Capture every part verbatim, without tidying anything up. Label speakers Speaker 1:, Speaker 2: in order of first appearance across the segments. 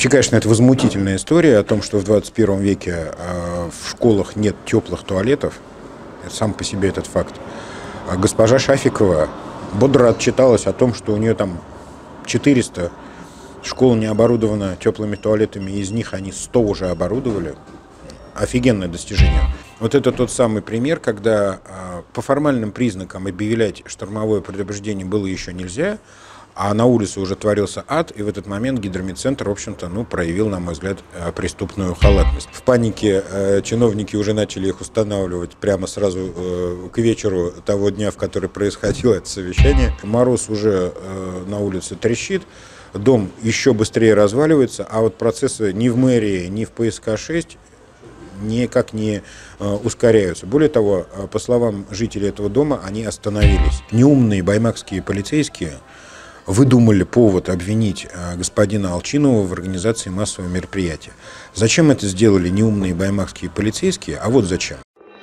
Speaker 1: Вообще, конечно, это возмутительная история о том, что в двадцать первом веке в школах нет теплых туалетов. Это сам по себе этот факт. Госпожа Шафикова бодро отчиталась о том, что у нее там четыреста школ не оборудовано теплыми туалетами, из них они сто уже оборудовали. Офигенное достижение. Вот это тот самый пример, когда по формальным признакам объявлять штормовое предупреждение было еще нельзя, а на улице уже творился ад, и в этот момент гидромедцентр, в общем-то, ну, проявил, на мой взгляд, преступную халатность. В панике э, чиновники уже начали их устанавливать прямо сразу э, к вечеру того дня, в который происходило это совещание. Мороз уже э, на улице трещит, дом еще быстрее разваливается, а вот процессы ни в мэрии, ни в П С К шесть никак не э, ускоряются. Более того, по словам жителей этого дома, они остановились. Неумные баймакские полицейские выдумали повод обвинить господина Алчинова в организации массового мероприятия. Зачем это сделали неумные баймакские полицейские? А вот зачем.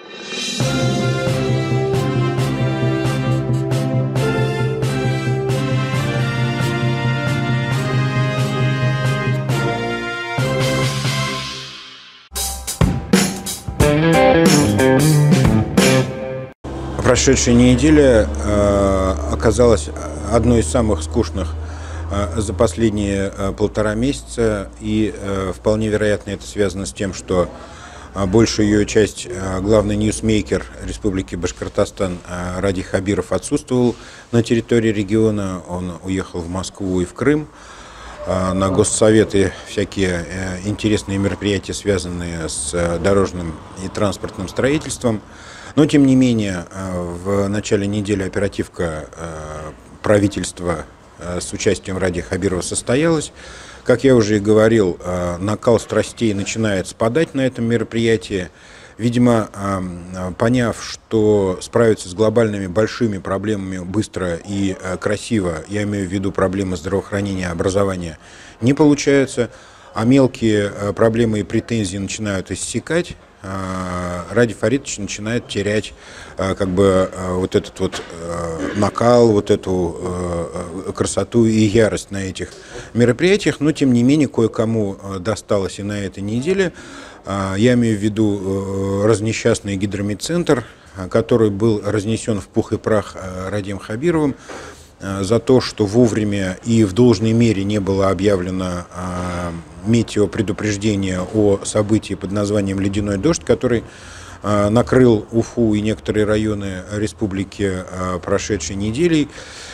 Speaker 1: Прошедшая неделя э, оказалась одной из самых скучных э, за последние э, полтора месяца, и э, вполне вероятно это связано с тем, что э, большая ее часть, э, главный ньюсмейкер Республики Башкортостан э, Ради Хабиров отсутствовал на территории региона, он уехал в Москву и в Крым. Э, на госсоветы всякие э, интересные мероприятия, связанные с э, дорожным и транспортным строительством. Но, тем не менее, в начале недели оперативка правительства с участием Ради Хабирова состоялась. Как я уже и говорил, накал страстей начинает спадать на этом мероприятии. Видимо, поняв, что справиться с глобальными большими проблемами быстро и красиво, я имею в виду проблемы здравоохранения и образования, не получается, а мелкие проблемы и претензии начинают иссякать, Ради Фаритович начинает терять как бы вот этот вот накал, вот эту красоту и ярость на этих мероприятиях, но тем не менее кое-кому досталось и на этой неделе. Я имею в виду разнесчастный гидромедцентр, который был разнесен в пух и прах Радием Хабировым за то, что вовремя и в должной мере не было объявлено метеопредупреждение о событии под названием «Ледяной дождь», который накрыл Уфу и некоторые районы республики прошедшей неделей.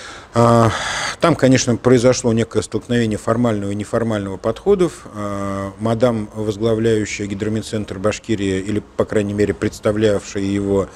Speaker 1: Там, конечно, произошло некое столкновение формального и неформального подходов. Мадам, возглавляющая гидромедцентр Башкирии, или, по крайней мере, представлявшая его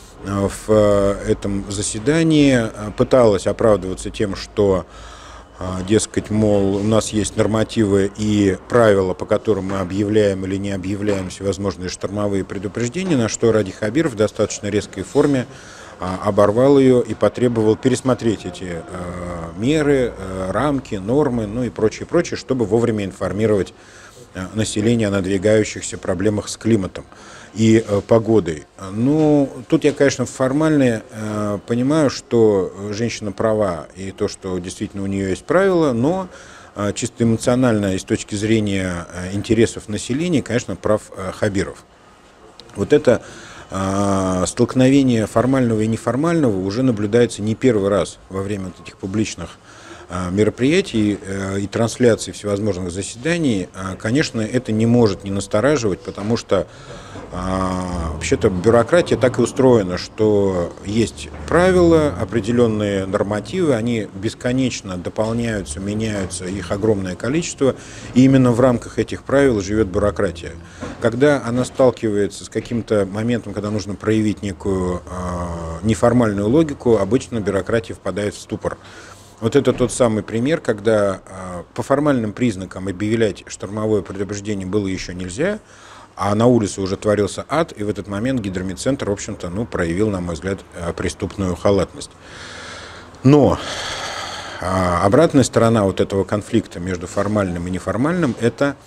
Speaker 1: в этом заседании, пыталась оправдываться тем, что, дескать, мол, у нас есть нормативы и правила, по которым мы объявляем или не объявляем всевозможные штормовые предупреждения, на что Ради Хабиров в достаточно резкой форме оборвал ее и потребовал пересмотреть эти меры, рамки, нормы, ну и прочее, прочее, чтобы вовремя информировать население о надвигающихся проблемах с климатом и э, погодой. Ну, тут я, конечно, формально э, понимаю, что женщина права и то, что действительно у нее есть правила, но э, чисто эмоционально и с точки зрения э, интересов населения, конечно, прав э, Хабиров. Вот это э, столкновение формального и неформального уже наблюдается не первый раз во время вот этих публичных мероприятий и трансляций всевозможных заседаний. Конечно, это не может не настораживать, потому что вообще-то бюрократия так и устроена, что есть правила, определенные нормативы, они бесконечно дополняются, меняются, их огромное количество, и именно в рамках этих правил живет бюрократия. Когда она сталкивается с каким-то моментом, когда нужно проявить некую неформальную логику, обычно бюрократия впадает в ступор. Вот это тот самый пример, когда э, по формальным признакам объявлять штормовое предупреждение было еще нельзя, а на улице уже творился ад, и в этот момент гидромедцентр, в общем-то, ну, проявил, на мой взгляд, преступную халатность. Но э, обратная сторона вот этого конфликта между формальным и неформальным – это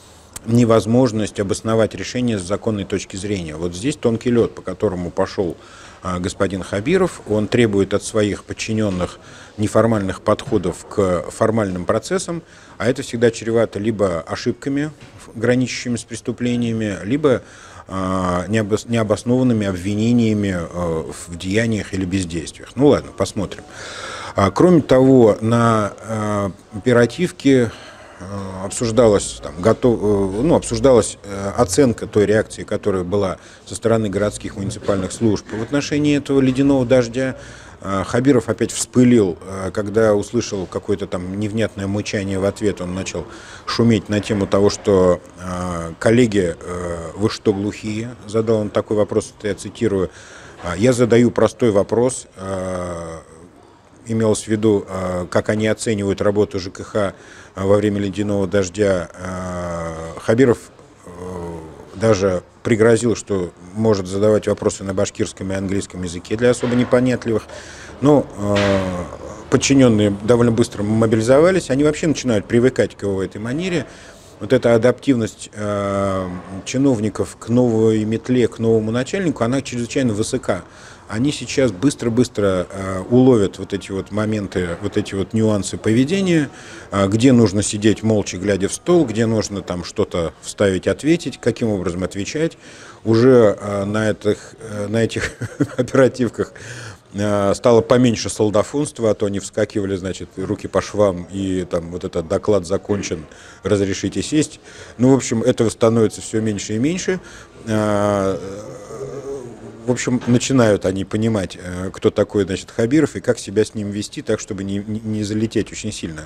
Speaker 1: невозможность обосновать решение с законной точки зрения. Вот здесь тонкий лед, по которому пошел господин Хабиров. Он требует от своих подчиненных неформальных подходов к формальным процессам, а это всегда чревато либо ошибками, граничащими с преступлениями, либо необоснованными обвинениями в деяниях или бездействиях. Ну ладно, посмотрим. Кроме того, на оперативке обсуждалась, там, готов, ну, обсуждалась оценка той реакции, которая была со стороны городских муниципальных служб в отношении этого ледяного дождя. Хабиров опять вспылил, когда услышал какое-то там невнятное мычание в ответ. Он начал шуметь на тему того, что коллеги, вы что, глухие? Задал он такой вопрос, я цитирую. Я задаю простой вопрос. Имелось в виду, как они оценивают работу ЖКХ во время ледяного дождя. Хабиров даже пригрозил, что может задавать вопросы на башкирском и английском языке для особо непонятливых. Но подчиненные довольно быстро мобилизовались. Они вообще начинают привыкать к его этой манере. Вот эта адаптивность чиновников к новой метле, к новому начальнику, она чрезвычайно высока. Они сейчас быстро-быстро э, уловят вот эти вот моменты, вот эти вот нюансы поведения, э, где нужно сидеть молча, глядя в стол, где нужно там что-то вставить, ответить, каким образом отвечать. Уже э, на этих, э, на этих оперативках э, стало поменьше солдафонства, а то они вскакивали, значит, руки по швам, и там вот этот доклад закончен, разрешите сесть. Ну, в общем, этого становится все меньше и меньше. Э, В общем, начинают они понимать, кто такой, значит, Хабиров и как себя с ним вести, так, чтобы не, не залететь очень сильно.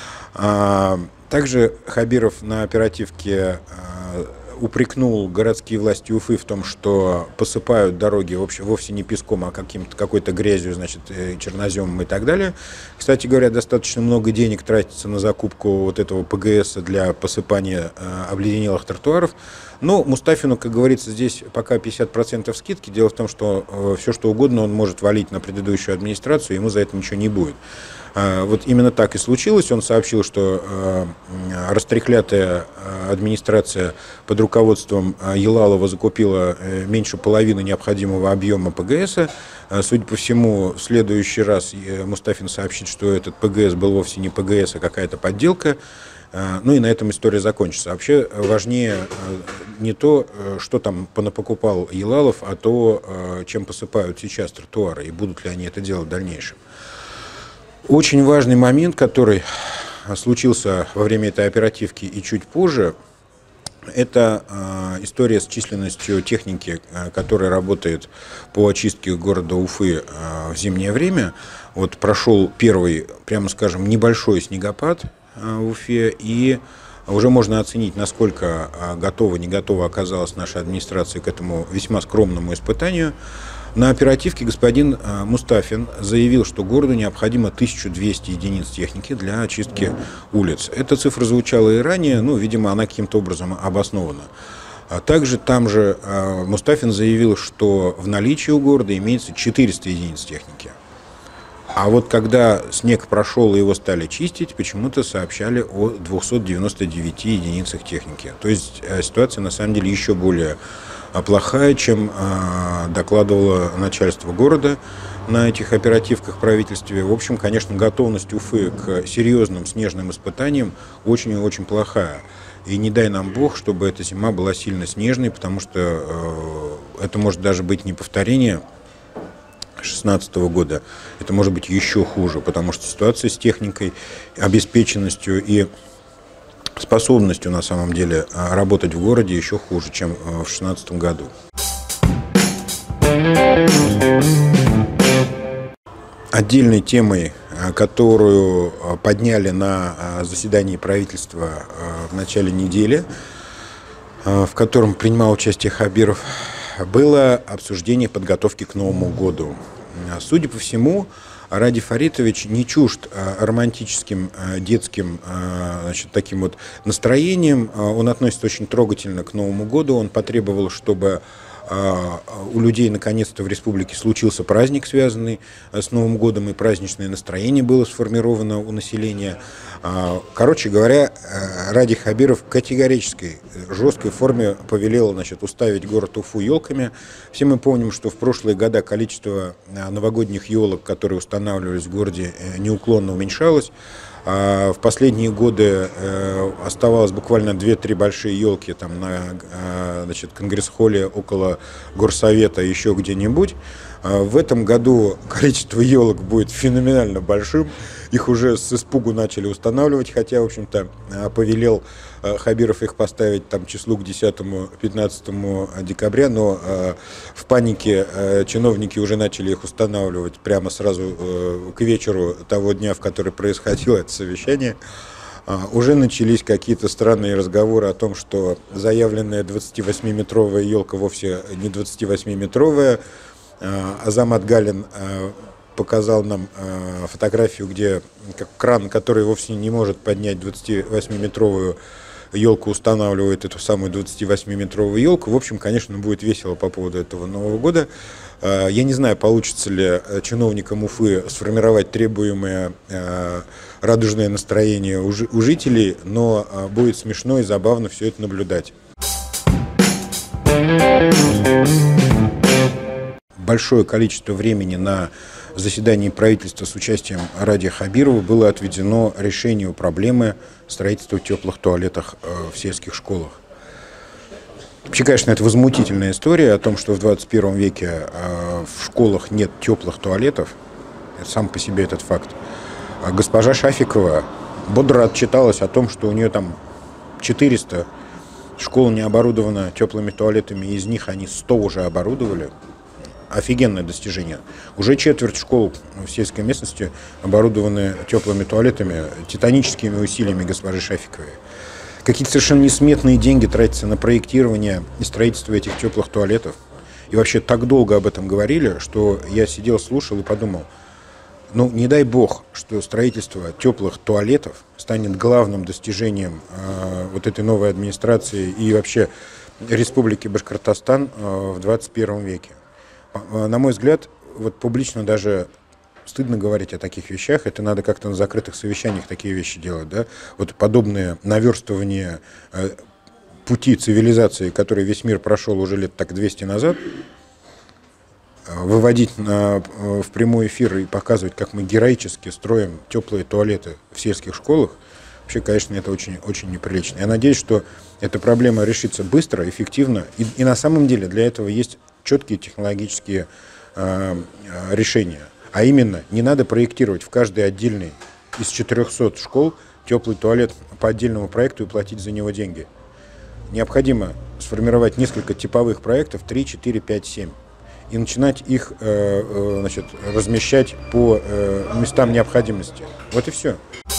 Speaker 1: Также Хабиров на оперативке упрекнул городские власти Уфы в том, что посыпают дороги вообще вовсе не песком, а каким-то, какой-то грязью, значит, черноземом и так далее. Кстати говоря, достаточно много денег тратится на закупку вот этого ПГС для посыпания обледенелых тротуаров. Но Мустафину, как говорится, здесь пока пятьдесят процентов скидки. Дело в том, что э, все, что угодно он может валить на предыдущую администрацию, ему за это ничего не будет. Э, вот именно так и случилось. Он сообщил, что э, растряхлятая администрация под руководством Елалова закупила э, меньше половины необходимого объема ПГСа. Э, судя по всему, в следующий раз э, Мустафин сообщит, что этот ПГС был вовсе не ПГС, а какая-то подделка. Ну и на этом история закончится. Вообще важнее не то, что там понапокупал Елалов, а то, чем посыпают сейчас тротуары, и будут ли они это делать в дальнейшем. Очень важный момент, который случился во время этой оперативки и чуть позже, это история с численностью техники, которая работает по очистке города Уфы в зимнее время. Вот прошел первый, прямо скажем, небольшой снегопад в Уфе, и уже можно оценить, насколько готова, не готова оказалась наша администрация к этому весьма скромному испытанию. На оперативке господин Мустафин заявил, что городу необходимо тысяча двести единиц техники для очистки улиц. Эта цифра звучала и ранее, ну, видимо, она каким-то образом обоснована. А также там же Мустафин заявил, что в наличии у города имеется четыреста единиц техники. А вот когда снег прошел и его стали чистить, почему-то сообщали о двухстах девяноста девяти единицах техники. То есть ситуация на самом деле еще более плохая, чем докладывало начальство города на этих оперативках в правительстве. В общем, конечно, готовность Уфы к серьезным снежным испытаниям очень и очень плохая. И не дай нам Бог, чтобы эта зима была сильно снежной, потому что это может даже быть не повторение две тысячи шестнадцатого года, это может быть еще хуже, потому что ситуация с техникой, обеспеченностью и способностью на самом деле работать в городе еще хуже, чем в две тысячи шестнадцатом году. Отдельной темой, которую подняли на заседании правительства в начале недели, в котором принимал участие Хабиров, было обсуждение подготовки к Новому году. Судя по всему, Ради Фаритович не чужд романтическим детским, значит, таким вот настроением. Он относится очень трогательно к Новому году. Он потребовал, чтобы у людей наконец-то в республике случился праздник, связанный с Новым годом, и праздничное настроение было сформировано у населения. Короче говоря, Ради Хабиров в категорической, жесткой форме повелел, значит, уставить город Уфу елками. Все мы помним, что в прошлые года количество новогодних елок, которые устанавливались в городе, неуклонно уменьшалось. А в последние годы оставалось буквально две-три большие елки там на, значит, Конгресс-холле около Горсовета, еще где-нибудь. В этом году количество елок будет феноменально большим. Их уже с испугу начали устанавливать, хотя, в общем-то, повелел Хабиров их поставить там числу к десятому-пятнадцатому декабря, но в панике чиновники уже начали их устанавливать прямо сразу к вечеру того дня, в который происходило это совещание. Уже начались какие-то странные разговоры о том, что заявленная двадцативосьмиметровая елка вовсе не двадцативосьмиметровая. Азамат Галин показал нам фотографию, где как кран, который вовсе не может поднять двадцативосьмиметровую елку, устанавливает эту самую двадцативосьмиметровую елку. В общем, конечно, будет весело по поводу этого Нового года. Я не знаю, получится ли чиновникам Уфы сформировать требуемое радужное настроение у жителей, но будет смешно и забавно все это наблюдать. Большое количество времени на заседании правительства с участием Ради Хабирова было отведено решению проблемы строительства теплых туалетов в сельских школах. Вообще, конечно, это возмутительная история о том, что в двадцать первом веке в школах нет теплых туалетов. Это сам по себе этот факт. Госпожа Шафикова бодро отчиталась о том, что у нее там четыреста школ не оборудовано теплыми туалетами, из них они сто уже оборудовали. Офигенное достижение. Уже четверть школ в сельской местности оборудованы теплыми туалетами, титаническими усилиями госпожи Шафиковой. Какие-то совершенно несметные деньги тратятся на проектирование и строительство этих теплых туалетов. И вообще так долго об этом говорили, что я сидел, слушал и подумал, ну не дай бог, что строительство теплых туалетов станет главным достижением э, вот этой новой администрации и вообще Республики Башкортостан э, в двадцать первом веке. На мой взгляд, вот публично даже стыдно говорить о таких вещах, это надо как-то на закрытых совещаниях такие вещи делать, да? Вот подобные наверстывания э, пути цивилизации, который весь мир прошел уже лет так двести назад, э, выводить на, э, в прямой эфир и показывать, как мы героически строим теплые туалеты в сельских школах, вообще, конечно, это очень, очень неприлично. Я надеюсь, что эта проблема решится быстро, эффективно, и, и на самом деле для этого есть четкие технологические э, решения. А именно, не надо проектировать в каждой отдельной из четырехсот школ теплый туалет по отдельному проекту и платить за него деньги. Необходимо сформировать несколько типовых проектов, три, четыре, пять, семь, и начинать их э, э, значит, размещать по э, местам необходимости. Вот и все.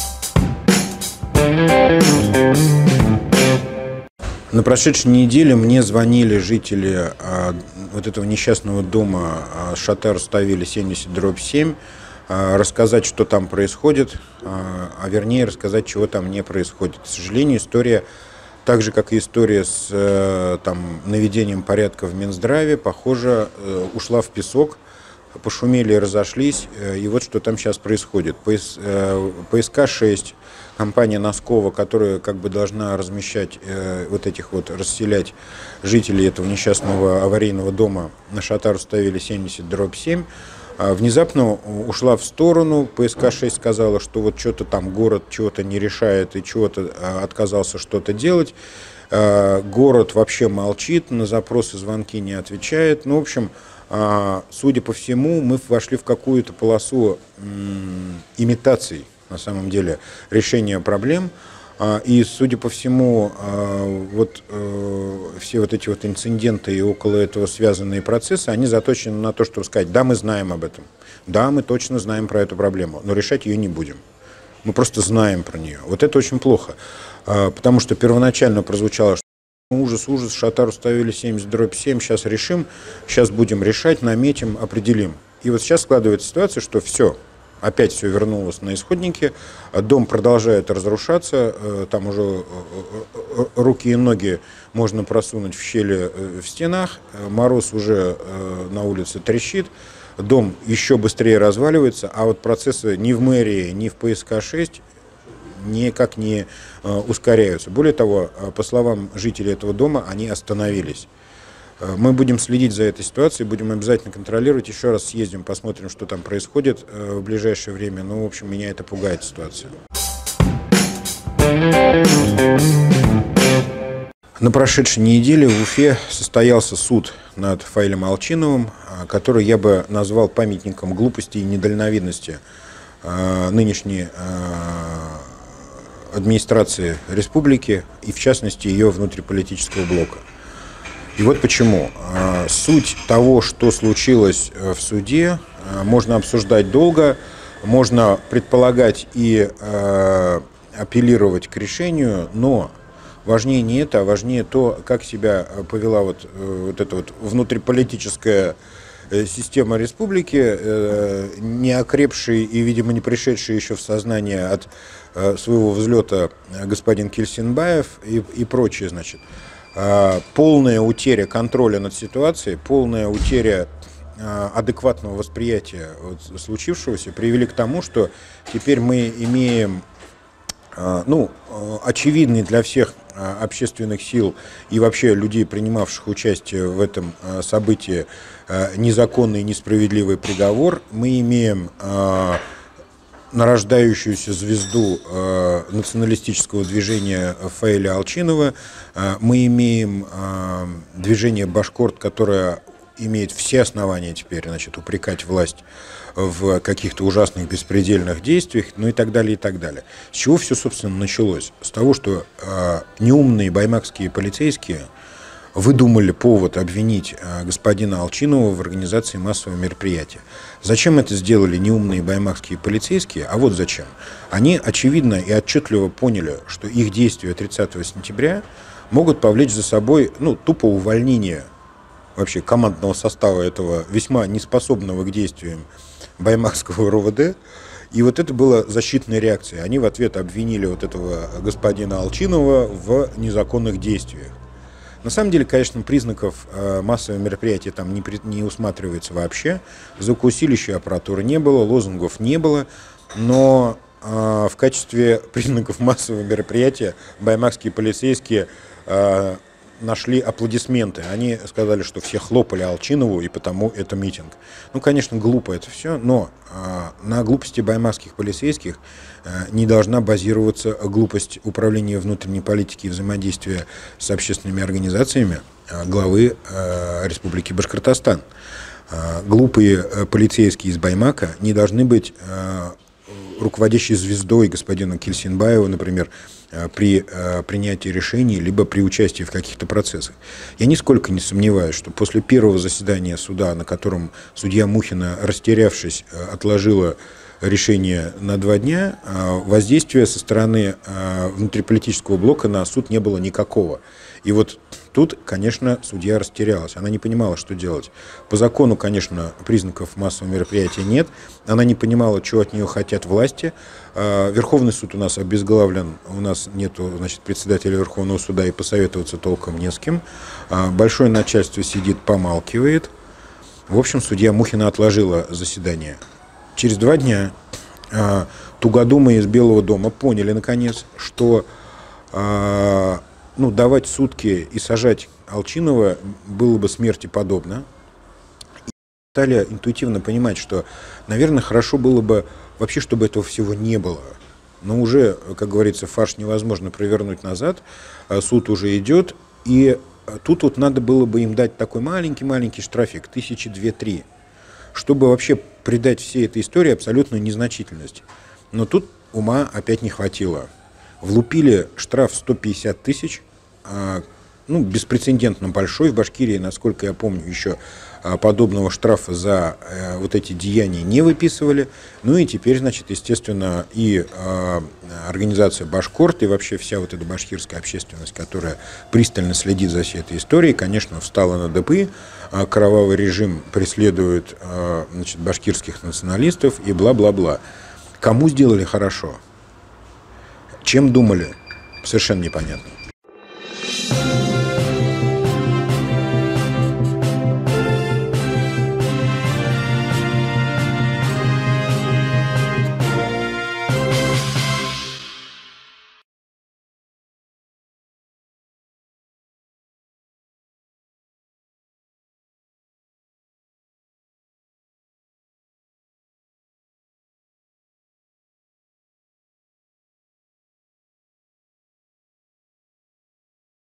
Speaker 1: На прошедшей неделе мне звонили жители а, вот этого несчастного дома а, Шатар-Руставели семьдесят дробь семь, а, рассказать, что там происходит, а, а вернее рассказать, чего там не происходит. К сожалению, история, так же как и история с а, там, наведением порядка в Минздраве, похоже, а, ушла в песок. Пошумели и разошлись, и вот что там сейчас происходит. ПСК шесть, компания Носкова, которая как бы должна размещать вот этих вот, расселять жителей этого несчастного аварийного дома на Шатар-Руставели семьдесят дробь семь, внезапно ушла в сторону. ПСК шесть сказала, что вот что-то там город чего-то не решает и чего-то отказался что-то делать. Город вообще молчит, на запросы, звонки не отвечает. Ну, в общем, судя по всему, мы вошли в какую-то полосу имитаций, на самом деле, решения проблем. И, судя по всему, вот все вот эти вот инциденты и около этого связанные процессы, они заточены на то, чтобы сказать, да, мы знаем об этом, да, мы точно знаем про эту проблему, но решать ее не будем. Мы просто знаем про нее. Вот это очень плохо, потому что первоначально прозвучало, что ужас, ужас, Шатар-Руставели семьдесят дробь семь, сейчас решим, сейчас будем решать, наметим, определим. И вот сейчас складывается ситуация, что все, опять все вернулось на исходники, дом продолжает разрушаться, там уже руки и ноги можно просунуть в щели в стенах, мороз уже на улице трещит, дом еще быстрее разваливается, а вот процессы ни в мэрии, ни в П С К шесть никак не ускоряются. Более того, по словам жителей этого дома, они остановились. Мы будем следить за этой ситуацией, будем обязательно контролировать. Еще раз съездим, посмотрим, что там происходит в ближайшее время. Ну, в общем, меня это пугает ситуация. На прошедшей неделе в Уфе состоялся суд над Фаилем Алчиновым, который я бы назвал памятником глупости и недальновидности нынешней администрации республики и, в частности, ее внутриполитического блока. И вот почему. Суть того, что случилось в суде, можно обсуждать долго, можно предполагать и апеллировать к решению, но важнее не это, а важнее то, как себя повела вот, вот эта вот внутриполитическая система республики, не окрепший и, видимо, не пришедший еще в сознание от своего взлета господин Кильсенбаев и, и прочее, значит. Полная утеря контроля над ситуацией, полная утеря адекватного восприятия вот случившегося привели к тому, что теперь мы имеем, ну, очевидный для всех общественных сил и вообще людей, принимавших участие в этом событии, незаконный и несправедливый приговор. Мы имеем нарождающуюся звезду э, националистического движения Фаиля Алчинова. Э, мы имеем э, движение «Башкорт», которое имеет все основания теперь, значит, упрекать власть в каких-то ужасных беспредельных действиях, ну и так далее, и так далее. С чего все, собственно, началось? С того, что э, неумные баймакские полицейские выдумали повод обвинить господина Алчинова в организации массового мероприятия. Зачем это сделали неумные баймакские полицейские? А вот зачем. Они очевидно и отчетливо поняли, что их действия тридцатого сентября могут повлечь за собой, ну, тупо увольнение вообще командного состава этого весьма неспособного к действиям баймакского Р O В Д. И вот это была защитная реакция. Они в ответ обвинили вот этого господина Алчинова в незаконных действиях. На самом деле, конечно, признаков э, массового мероприятия там не, не усматривается вообще. Звукоусиливающей аппаратуры не было, лозунгов не было. Но э, в качестве признаков массового мероприятия баймакские полицейские э, нашли аплодисменты. Они сказали, что все хлопали Алчинову, и потому это митинг. Ну, конечно, глупо это все, но э, на глупости баймакских полицейских э, не должна базироваться глупость управления внутренней политики и взаимодействия с общественными организациями э, главы э, Республики Башкортостан. Э, глупые э, полицейские из Баймака не должны быть э, руководящей звездой господина Кильсенбаева, например, при э, принятии решений, либо при участии в каких-то процессах. Я нисколько не сомневаюсь, что после первого заседания суда, на котором судья Мухина, растерявшись, отложила решение на два дня, э, воздействия со стороны э, внутриполитического блока на суд не было никакого. И вот тут, конечно, судья растерялась. Она не понимала, что делать. По закону, конечно, признаков массового мероприятия нет. Она не понимала, чего от нее хотят власти. Верховный суд у нас обезглавлен. У нас нет, значит, председателя Верховного суда, и посоветоваться толком не с кем. Большое начальство сидит, помалкивает. В общем, судья Мухина отложила заседание. Через два дня тугодумы из Белого дома поняли, наконец, что ну, давать сутки и сажать Алчинова было бы смерти подобно. И стали интуитивно понимать, что, наверное, хорошо было бы вообще, чтобы этого всего не было. Но уже, как говорится, фарш невозможно провернуть назад, суд уже идет, и тут вот надо было бы им дать такой маленький-маленький штрафик, тысячи две-три, чтобы вообще придать всей этой истории абсолютную незначительность. Но тут ума опять не хватило. Влупили штраф сто пятьдесят тысяч, ну, беспрецедентно большой. В Башкирии, насколько я помню, еще подобного штрафа за э, вот эти деяния не выписывали. Ну и теперь, значит, естественно, и э, организация «Башкорт», и вообще вся вот эта башкирская общественность, которая пристально следит за всей этой историей, конечно, встала на дыбы. Э, кровавый режим преследует э, значит, башкирских националистов и бла-бла-бла. Кому сделали хорошо? Чем думали? Совершенно непонятно.